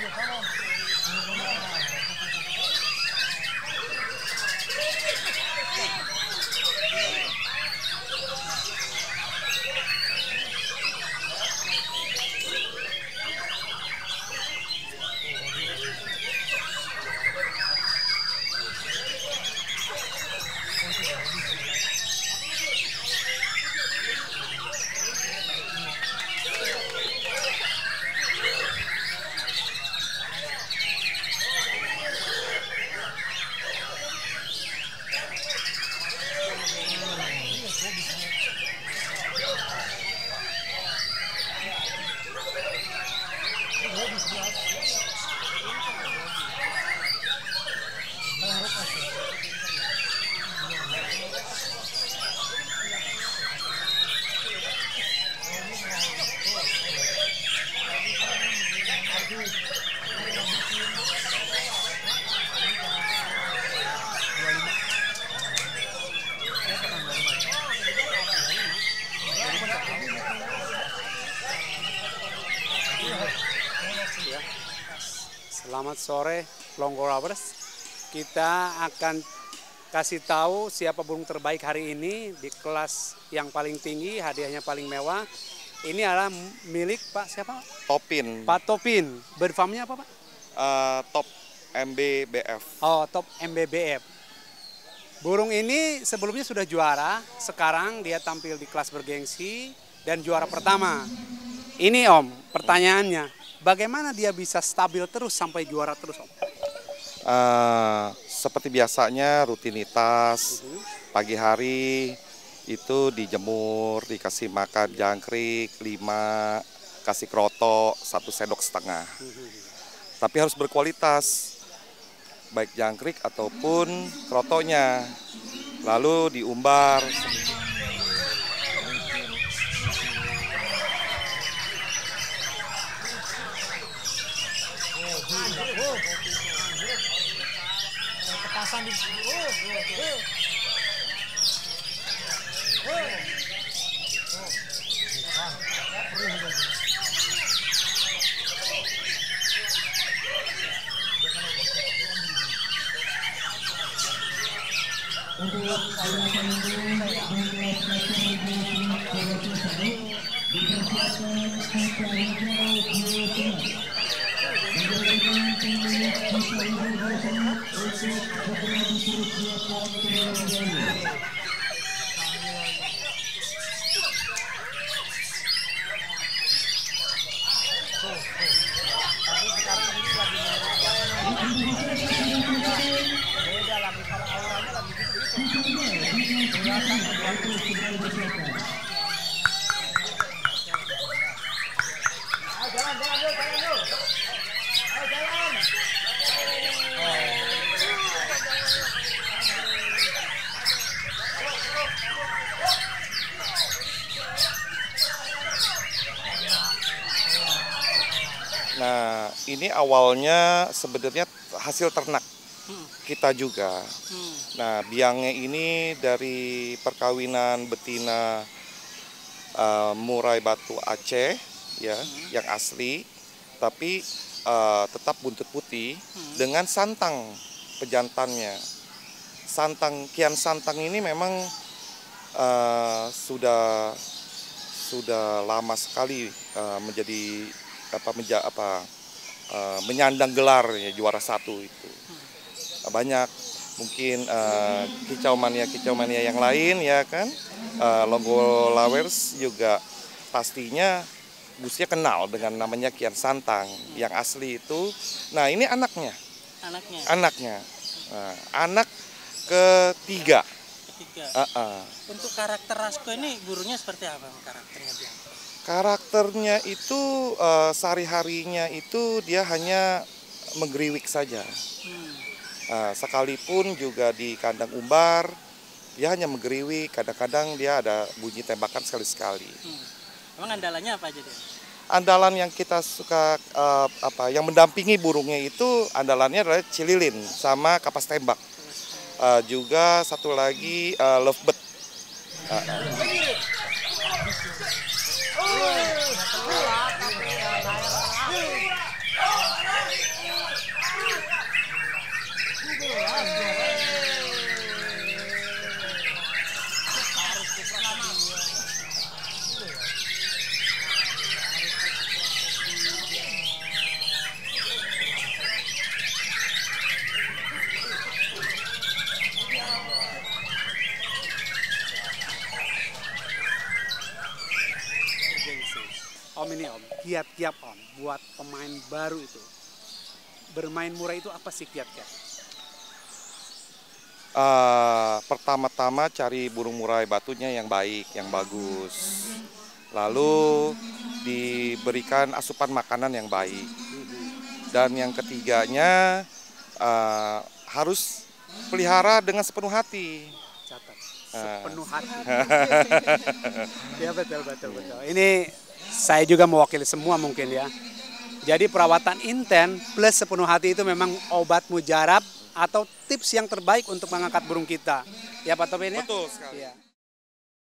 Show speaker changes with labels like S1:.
S1: Selamat sore, Longgo Lovers. Kita akan kasih tahu siapa burung terbaik hari ini di kelas yang paling tinggi, hadiahnya paling mewah. Ini adalah milik Pak siapa?
S2: Topin.
S1: Pak Topin. Berfamnya apa Pak?
S2: Top MBBF.
S1: Oh, Top MBBF. Burung ini sebelumnya sudah juara, sekarang dia tampil di kelas bergengsi dan juara pertama. Ini Om, pertanyaannya, bagaimana dia bisa stabil terus sampai juara terus Om?
S2: Seperti biasanya rutinitas, pagi hari itu dijemur, dikasih makan jangkrik 5, kasih kroto 1,5 sendok. Tapi harus berkualitas, baik jangkrik ataupun krotonya, lalu diumbar. Nah, ini awalnya sebenarnya hasil ternak kita juga. Nah, biangnya ini dari perkawinan betina murai batu Aceh, ya, yang asli, tapi tetap buntut putih dengan santang pejantannya. Kian santang ini memang sudah lama sekali menjadi menyandang gelar ya, juara 1 itu. Banyak mungkin kicau mania yang lain ya kan, Longgo Lovers juga pastinya Gusnya kenal dengan namanya Kian Santang yang asli itu. Nah, ini anaknya. Nah, anak ketiga.
S3: Untuk karakter Rasko ini burungnya seperti apa karakternya dia?
S2: Karakternya itu sehari-harinya itu dia hanya menggeriwik saja. Sekalipun juga di kandang umbar, dia hanya menggeriwik. Kadang-kadang dia ada bunyi tembakan sekali-sekali.
S3: Emang andalannya apa aja dia?
S2: Andalan yang kita suka yang mendampingi burungnya itu andalannya adalah cililin sama kapas tembak. Juga satu lagi lovebird.
S1: kiat-kiat Om buat pemain baru itu? Bermain murai itu apa sih kiat-kiat?
S2: Pertama-tama cari burung murai batunya yang baik, yang bagus. Lalu diberikan asupan makanan yang baik. Dan yang ketiganya harus pelihara dengan sepenuh hati.
S1: Catat, sepenuh hati. Ya betul. Ini saya juga mewakili semua mungkin ya. Jadi perawatan inten plus sepenuh hati itu memang obat mujarab atau tips yang terbaik untuk mengangkat burung kita. Ya Pak Topin ya?
S2: Betul sekali.
S1: Ya.